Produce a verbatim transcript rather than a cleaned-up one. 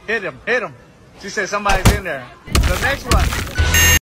Hit him, hit him. She said somebody's in there. The next one.